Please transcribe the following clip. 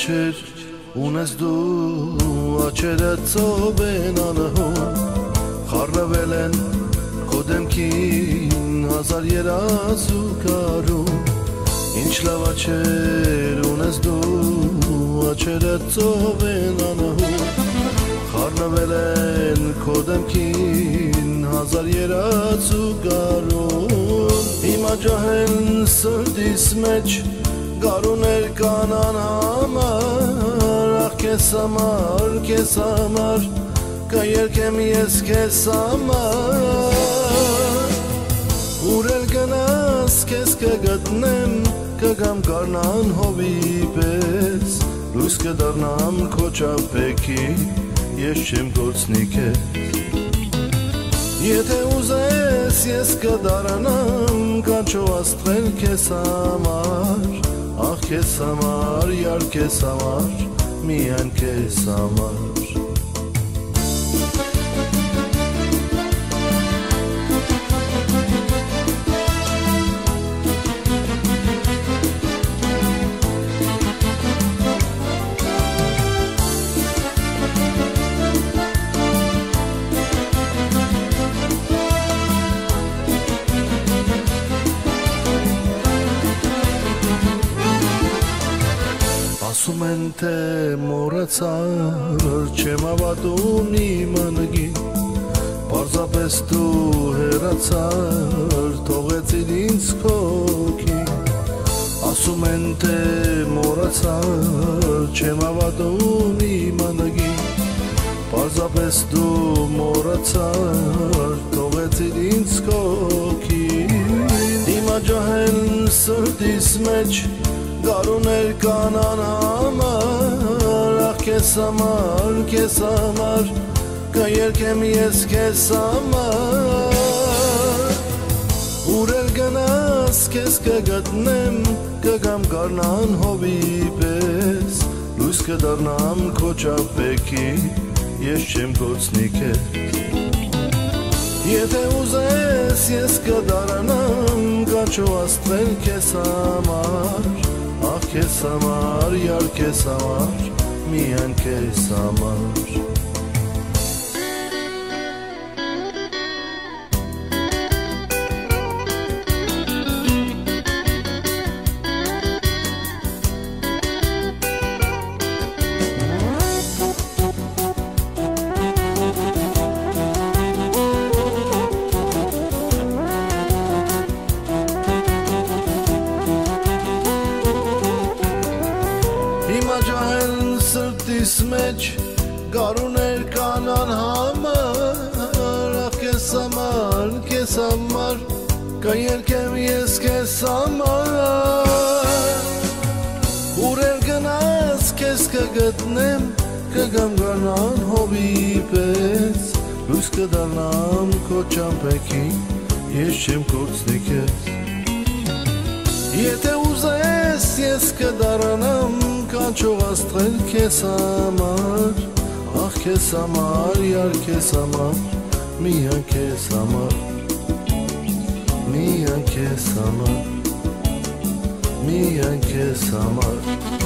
աչեր ունես դու աչերը ծով են անհուն խառնվել են քո դեմքին հազար երազու կարում ինչ լավ աչեր ունես դու աչերը ծով են անհուն խառնվել են քո դեմքին հազար երազու կարում հիմա ջահել սրտիս մեջ Գարուներ կանան համար, ախ կես համար, կերկեմ ես կես համար Ուր էլ գնաս կես կգտնեմ, կգամ կարնան հովի պես Լույս կդարնամ քո ճապեքի, ես չեմ գործնի կեզ Եթե ուզես ես կդարանամ, կանչով աստղել կես համար Ախ քեզ համար, յար քեզ համար, միայն քեզ համար Ասում են թե մոռացար չեմ հավատում իմ անգին Պարզապես դու հեռացար թողեցիր ինձ քոքին Ասում են թե մոռացար չեմ հավատում իմ անգին Պարզապես դու մոռացար թողեցիր ինձ քոքին Հիմա ջահել սրտիս մեջ Գարուներ կանան համար, ախ կես համար, կերկեմ ես կես համար Ուր էլ գնաս կես կգտնեմ, կգամ կարնան հովի պես Լույս կդարնամ քո ճապեքի, ես չեմ գործնի կեզ Եթե ուզես ես կդարանամ, կանչով աստղել կես համար Ախ քեզ համար, յար քեզ համար, միայն քեզ համար Հիմա ջահել սրտիս մեջ գարուներ կանան համար Ախ կես համար, կերկեմ ես կես համար Ուր էլ գնաս կես կգտնեմ, կգամ գանան հովի պես Լույս կդարնամ քո ճամպեքի, ես չեմ գործնի կեզ Եթե ուզես ես կդարանամ կանչով աստղել քեզ համար Ախ քեզ համար, յար քեզ համար, միայն քեզ համար Միայն քեզ համար, միայն քեզ համար